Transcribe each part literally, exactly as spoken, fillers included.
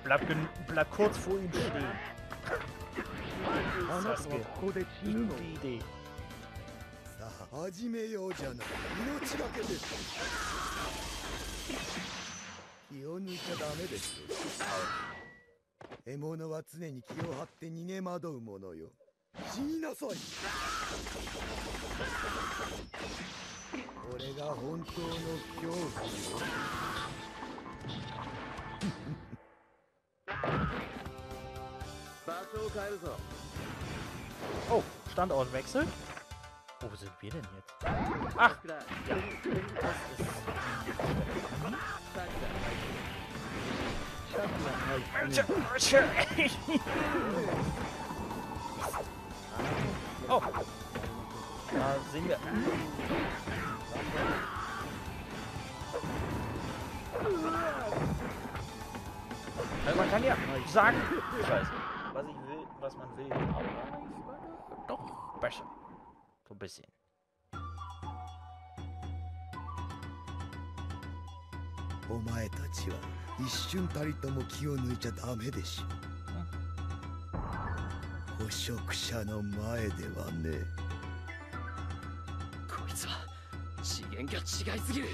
Bleib, bleib kurz vor ihm stehen. Sasuke. Gute Idee. 始めようじゃない。命がけで。気を抜いちゃダメですよ。獲物は常に気を張って逃げ惑うものよ。死になさい。これが本当の恐怖よ。場所を変えるぞ。 Oh, Standortwechsel? Wo sind wir denn jetzt? Ach, ja. Das ist... Oh. Da sehen wir... Also man kann ja sagen, Scheiße, was ich will, was man will, aber doch besser. So ein bisschen. お前たちは一瞬たりとも気を抜いちゃダメでしょ。捕食者の前ではね。 こいつは次元が違いすぎる。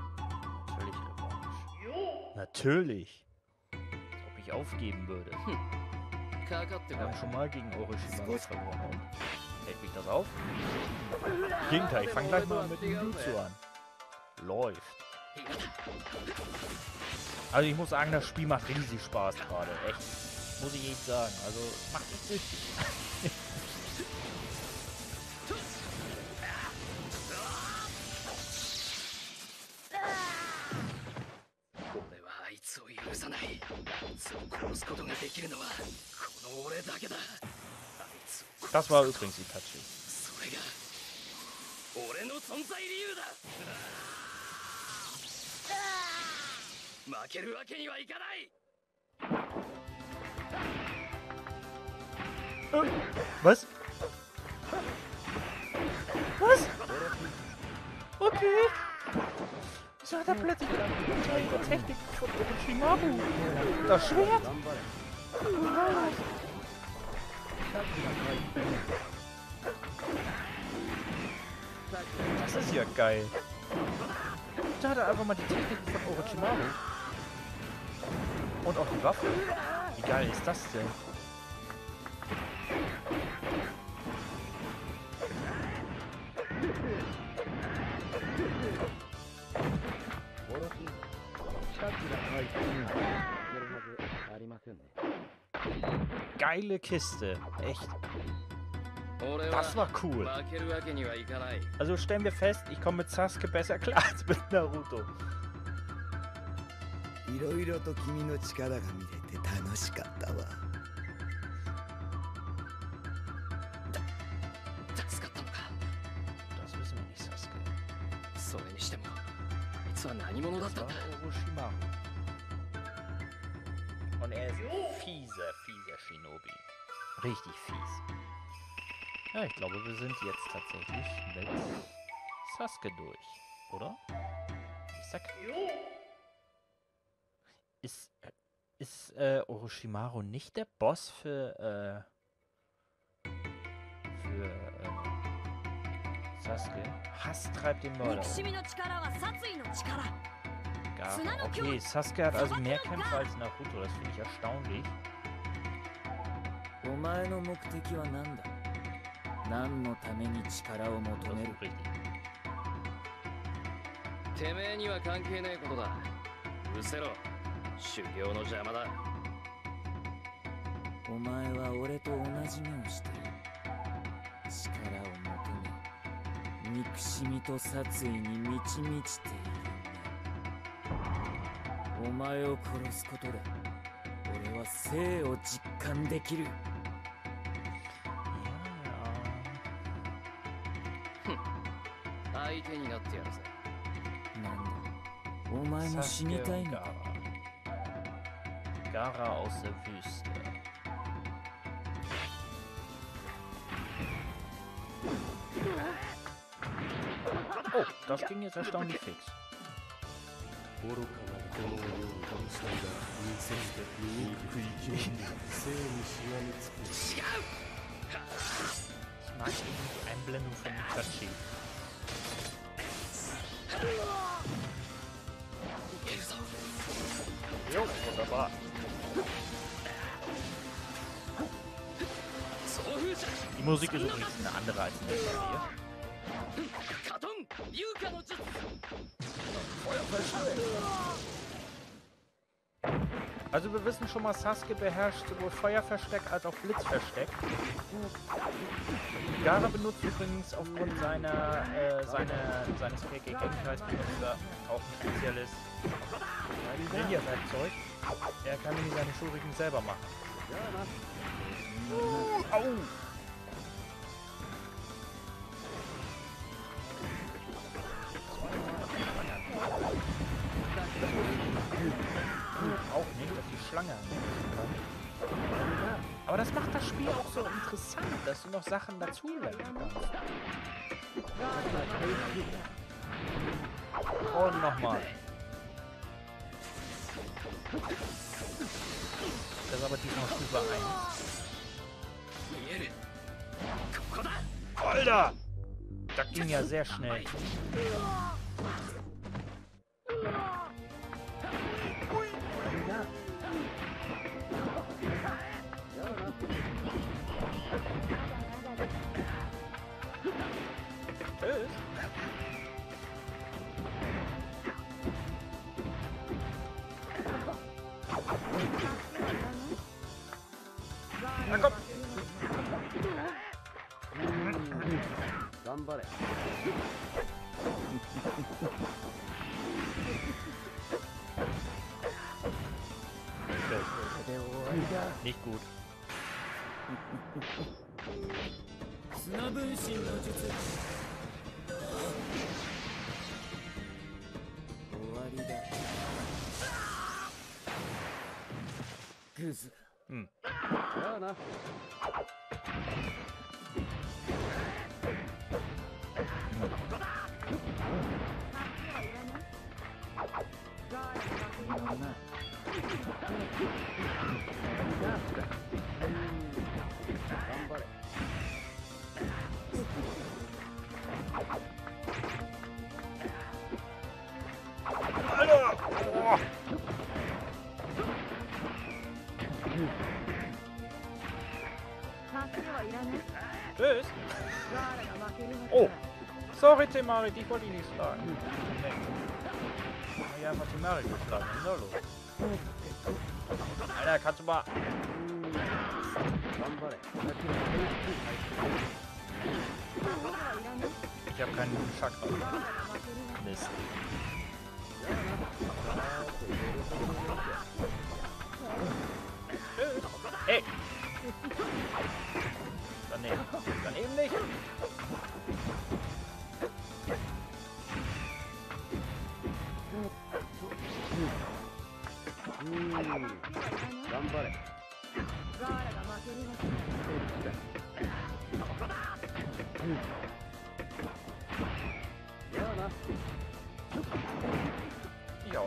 Natürlich. Als ob ich aufgeben würde. Hm. Wir haben schon mal gegen Orochimaru verloren. Und hält mich das auf? Im Gegenteil, ich fange gleich mal mit dem Jutsu an. Läuft. Also ich muss sagen, das Spiel macht riesig Spaß gerade. Echt. Muss ich echt sagen. Also macht echt süchtig. Das war übrigens Itachi. Äh, was? Was? Okay. Wieso hat er plötzlich die Technik von Orochimaru? Das Schwert? Das ist ja geil. Da hat er einfach mal die Technik von Orochimaru. Und auch die Waffe. Wie geil ist das denn? Geile Kiste. Echt. Das war cool. Also stellen wir fest, ich komme mit Sasuke besser klar als mit Naruto. いろいろと君の力が見れて楽しかったわ。 助かったのか。 Das wissen wir nicht, Sasuke. それにしても、あいつは何者だったんだ。 Orochimaru. Und er ist fieser, fieser Shinobi. Richtig fies. Ja, ich glaube, wir sind jetzt tatsächlich mit Sasuke durch, oder? Ich sag... Ist, ist äh, Orochimaru nicht der Boss für, äh, für, äh, Sasuke? Hass treibt den Mörder. Gaara. Okay, Sasuke hat also mehr Kämpfer als Naruto, das finde ich erstaunlich. Das ist richtig. 修行の邪魔だ。 お前は俺と同じ目をしている。力を求め、憎しみと殺意に満ち満ちているね。お前を殺すことで、俺は生を実感できる。 相手になってやるぜ。 なんだ、お前も死にたいのか。 Gaara aus der Wüste. Oh, das ging jetzt erstaunlich fix. mag die Einblendung von Itachi. Jo, wunderbar. Die Musik ist übrigens eine andere als in der Serie. Also wir wissen schon mal, Sasuke beherrscht sowohl Feuerversteck als auch Blitzversteck. Gaara benutzt übrigens aufgrund seiner, äh, seiner, seines K K Genkais benutzt er auch ein spezielles Ninja-Werkzeug. Er kann nämlich seine Shuriken selber machen. Uh, au! Auch nicht, dass die Schlange kann. Aber das macht das Spiel auch so interessant, dass du noch Sachen dazulernen kannst. Und nochmal. Das ist aber diesmal Stufe eins. Alter! Das ging ja sehr schnell. Na komm! Nicht gut. Hm. Alter! Oh. Tschüss! Oh! Sorry, Temari, ich wollte ihn nicht schlagen. Nee. Ich hab einfach Temari geschlagen. Was ist da los? Alter, kannst du mal... Ich hab keinen guten Chakra. Mist. Hey! Daneben. Daneben nicht. Ja.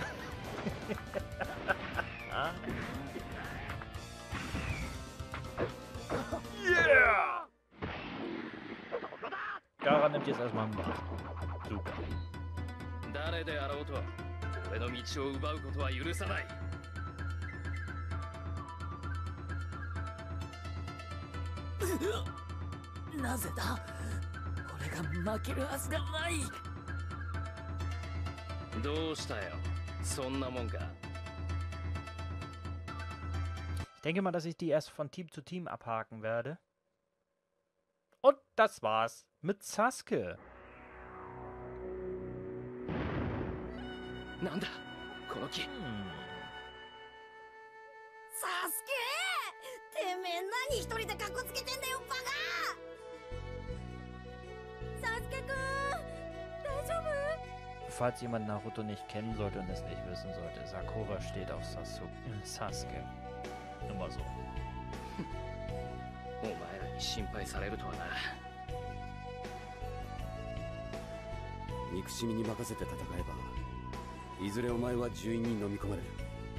Yeah! Gaara nimmt jetzt erstmal einen Bad. Super. 誰であろうと俺の道を奪うことは許さない。 なぜだ俺が負けるはずがない。 どうしたよそんなもんか。 Ich denke mal, dass ich die erst von Team zu Team abhaken werde. Und das war's mit Sasuke. なんだこの木。 サスケてめえ何一人でカッコつけてんだよバカ。サスケくん大丈夫？ Falls jemand Naruto nicht kennen sollte und es nicht wissen sollte, Sakura steht auf Sasu Sasuke. Nur mal so. お前らに心配されるとはな。 憎しみに任せて戦えばいずれお前は順位に飲み込まれる。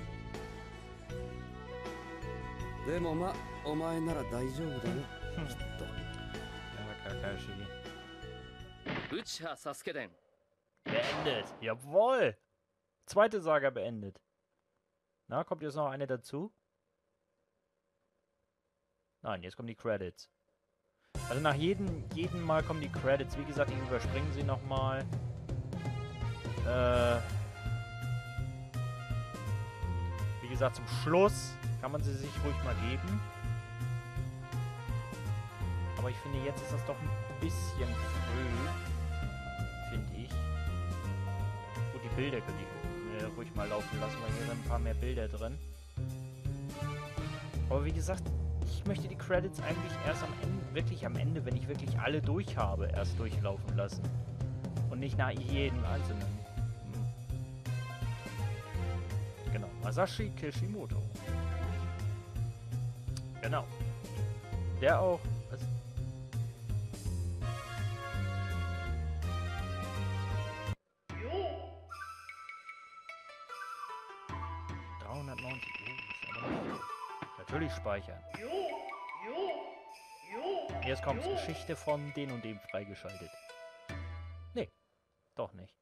でもまあお前なら大丈夫だよ、きっと。 Uchiha Sasuke-den. Beendet. Jawohl. Zweite Saga beendet. Na, kommt jetzt noch eine dazu? Nein, jetzt kommen die Credits. Also nach jedem, jedem Mal kommen die Credits. Wie gesagt, ich überspringe sie nochmal. Äh, wie gesagt, zum Schluss kann man sie sich ruhig mal geben. Aber ich finde, jetzt ist das doch ein bisschen früh. Finde ich. Gut, die Bilder können die äh, ruhig mal laufen lassen, weil hier sind ein paar mehr Bilder drin. Aber wie gesagt, ich möchte die Credits eigentlich erst am Ende, wirklich am Ende, wenn ich wirklich alle durch habe, erst durchlaufen lassen. Und nicht nach jedem einzelnen. Hm. Genau, Masashi Kishimoto. Genau. Der auch... Also dreihundertneunzig. Oh, ist aber nicht viel. Natürlich speichern. Jetzt kommt Geschichte von den und dem freigeschaltet. Nee, doch nicht.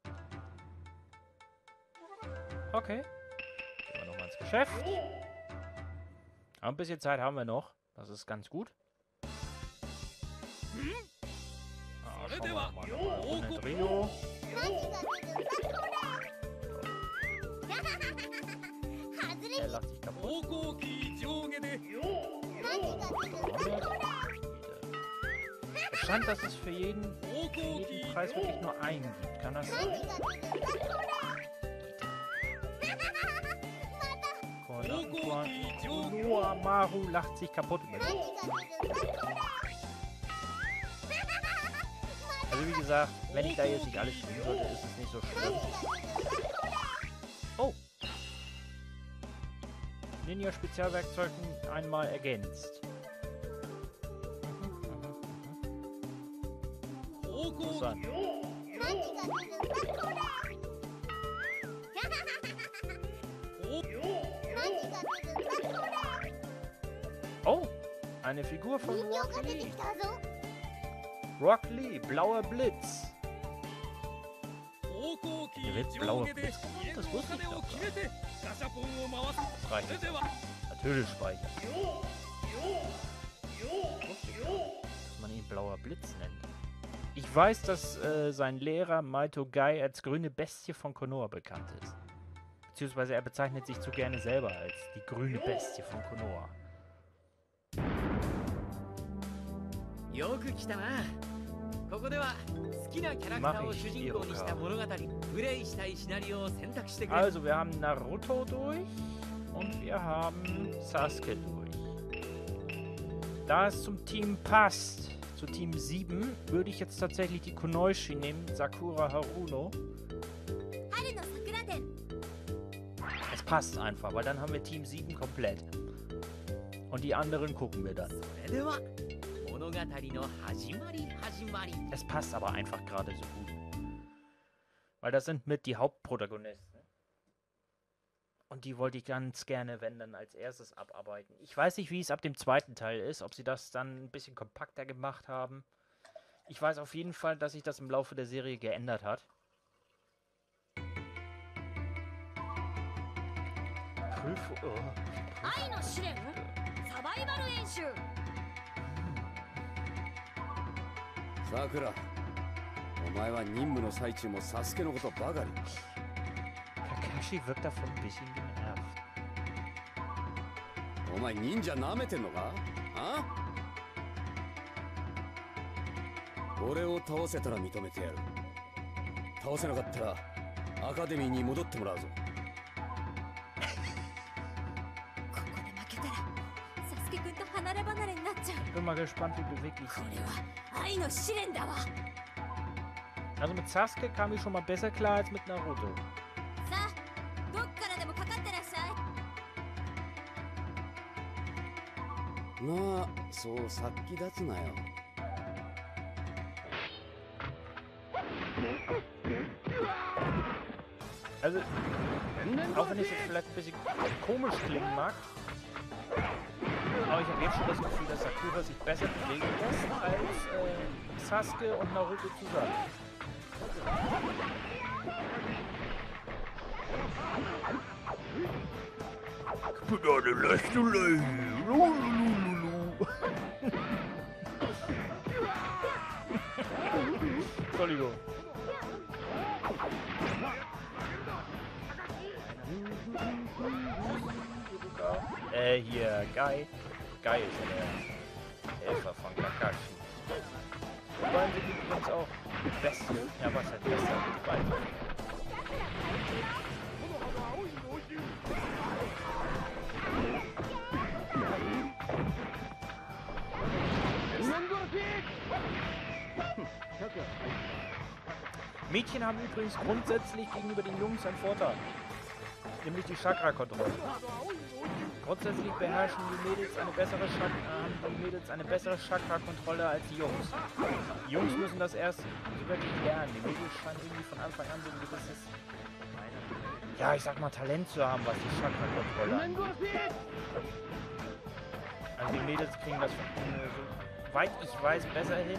Okay. Gehen wir nochmal ins Geschäft. Aber ein bisschen Zeit haben wir noch. Das ist ganz gut. Ah, schauen wir mal nochmal Trio. Er lacht sich kaputt. Es stand, dass es für jeden, für jeden Preis wirklich nur einen gibt. Kann das sein? Konohamaru lacht sich kaputt über dich. Also wie gesagt, wenn ich da jetzt nicht alles tun sollte, ist es nicht so schlimm. Oh! Ninja-Spezialwerkzeugen einmal ergänzt. Interessant. Oh! Eine Figur von Rock Lee. Rock Lee, blauer Blitz. Hier wird blauer Blitz gemacht? Das wusste ich doch gar nicht. Das reicht jetzt. Natürlich speichern. Dass man ihn blauer Blitz nennt. Ich weiß, dass äh, sein Lehrer Maito Gai als grüne Bestie von Konoha bekannt ist. Beziehungsweise er bezeichnet sich zu gerne selber als die grüne Bestie von Konoha. Also, wir haben Naruto durch und wir haben Sasuke durch. Da es zum Team passt, zu Team sieben, würde ich jetzt tatsächlich die Kunoichi nehmen, Sakura Haruno. Es passt einfach, weil dann haben wir Team sieben komplett. Und die anderen gucken wir dann. Es passt aber einfach gerade so gut. Weil das sind mit die Hauptprotagonisten. Und die wollte ich ganz gerne, wenn dann, als erstes abarbeiten. Ich weiß nicht, wie es ab dem zweiten Teil ist, ob sie das dann ein bisschen kompakter gemacht haben. Ich weiß auf jeden Fall, dass sich das im Laufe der Serie geändert hat. Prüfung. Oh. Sakura, お前は任務の最中もサスケのことばかり。 Kakashi wirkt davon ein bisschen genervt. お前忍者舐めてんのか？あ？俺を倒せたら認めてやる。倒せなかったらアカデミーに戻ってもらうぞ。 ここで負けたらサスケくんと離れ離れになっちゃう。 Ich bin mal gespannt, wie beweglich sie ist. Also mit Sasuke kam ich schon mal besser klar als mit Naruto. Na, so sakki datsu na yo. Also, auch wenn es jetzt vielleicht ein bisschen komisch klingen mag, aber ich habe jetzt schon das Gefühl, dass Sakura sich besser bewegen lässt als äh, Sasuke und Naruto zusammen. Ich bin eine Lächelei. Entschuldigung. Äh, hier, Guy. Guy ist der Helfer von Kakashi. Die beiden sind übrigens auch die Beste. Ja, was halt besser als die beiden. Mädchen haben übrigens grundsätzlich gegenüber den Jungs einen Vorteil. Nämlich die Chakra-Kontrolle. Grundsätzlich beherrschen die Mädels eine bessere Chakra, die Mädels eine bessere Chakra-Kontrolle als die Jungs. Die Jungs müssen das erst wirklich lernen. Die Mädels scheinen irgendwie von Anfang an so ein gewisses, ja, ich sag mal, Talent zu haben, was die Chakra-Kontrolle angeht. Also die Mädels kriegen das, äh, soweit ich weiß, besser hin.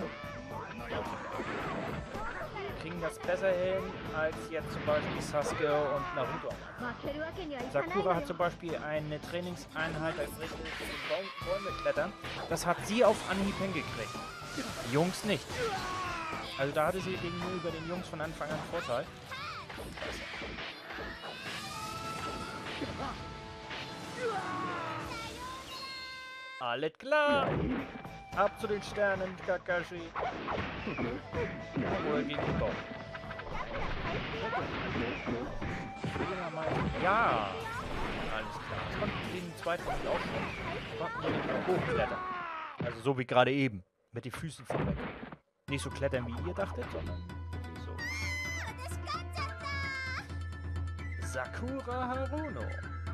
Kriegen das besser hin als jetzt zum Beispiel Sasuke und Naruto. Sakura hat zum Beispiel eine Trainingseinheit als richtiges Bäume klettern. Das hat sie auf Anhieb hingekriegt. Die Jungs nicht. Also da hatte sie gegenüber den Jungs von Anfang an Vorteil. Alles klar! Ab zu den Sternen, Kakashi. Oder gegen den Baum. Ja! Alles klar. Das konnten die den zweiten Mal auch schon. Konnten die nicht hochklettern. Also so wie gerade eben. Mit den Füßen vorweg. Nicht so klettern, wie ihr dachtet, sondern wirklich so. Sakura Haruno.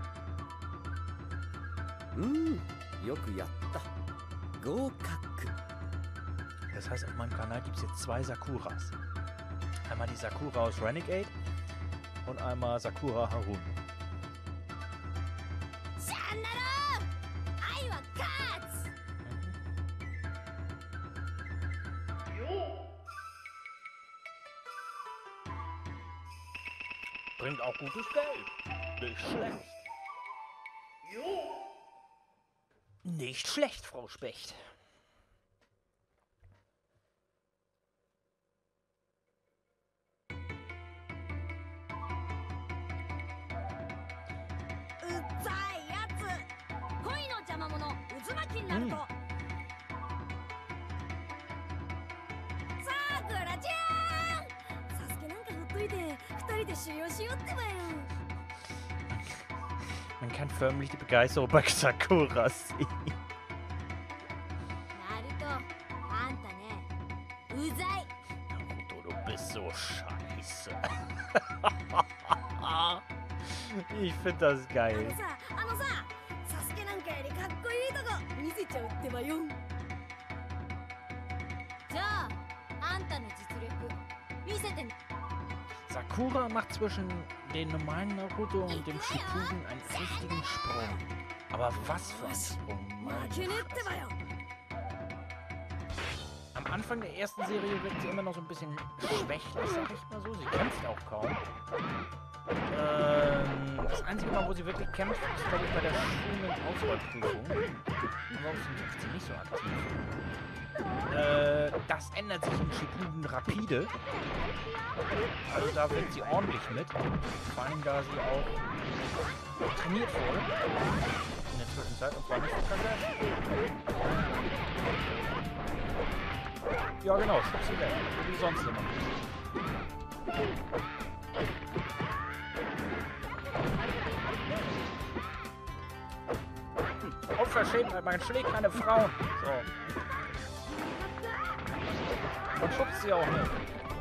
Hm, yoku yatta. Gokak. Das heißt, auf meinem Kanal gibt es jetzt zwei Sakuras. Einmal die Sakura aus Renegade und einmal Sakura Haruno. Bringt auch gutes Geld. Nicht schlecht. Nicht schlecht, Frau Specht. Man kann förmlich die Begeisterung bei Sakura sehen. Naruto, du bist so scheiße. Ich finde das geil. Sakura macht zwischen den normalen Naruto und dem Shippuden einen richtigen Sprung. Aber was für ein Sprung, Mann. Am Anfang der ersten Serie wird sie immer noch so ein bisschen schwächlich, sag ich mal so. Sie kämpft auch kaum. Ähm, das einzige Mal, wo sie wirklich kämpft, ist, glaube ich, bei der Schulen-Auswahlprüfung. Ansonsten ist sie nicht so aktiv. Äh, das ändert sich in Shippuden rapide. Also da wird sie ordentlich mit. Vor allem, da sie auch trainiert wurde. In der Zwischenzeit. Und zwar nicht von Kakashi. Ja genau, schubst sie weg. So wie sonst immer. Unverschämtheit, man schlägt meine Frauen. So. Und schubst sie auch nicht.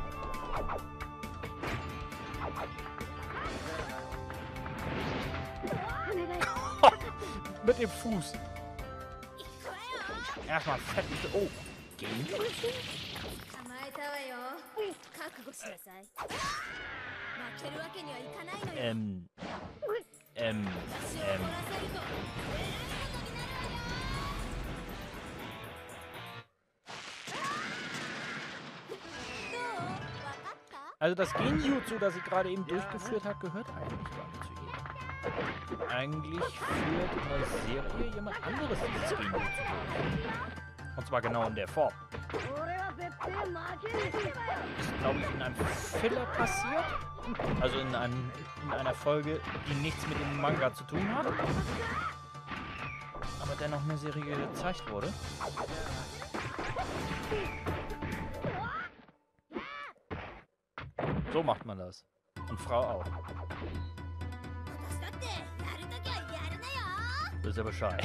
Mit dem Fuß. Erstmal fett. Oh. Gehen. Ähm. Ähm. Ähm. Also das Genjutsu, das sie gerade eben durchgeführt hat, gehört eigentlich gar nicht zu ihr. Eigentlich führt in der Serie jemand anderes dieses Genjutsu durch. Und zwar genau in der Form. Ist, glaube ich, in einem Filler passiert. Also in, einem, in einer Folge, die nichts mit dem Manga zu tun hat. Aber dennoch eine Serie gezeigt wurde. So macht man das. Und Frau auch. Das ist ja Bescheid.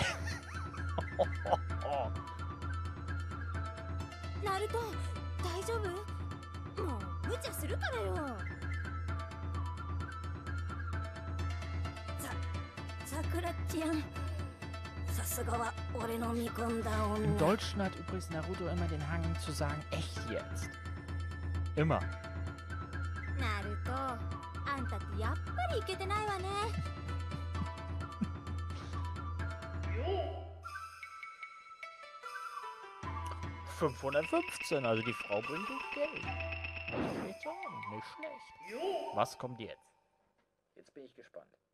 Naruto, 大丈夫？もう無茶するからよ。さ、桜ちゃん。さすがは俺の見込んだ女。 Im Deutschen hat übrigens Naruto immer den Hang zu sagen, echt jetzt. Immer. Naruto, あんたってやっぱりイケてないわね。 fünfhundertfünfzehn, also die Frau bringt gut Geld. Was soll ich sagen? Nicht schlecht. Was kommt jetzt? Jetzt bin ich gespannt.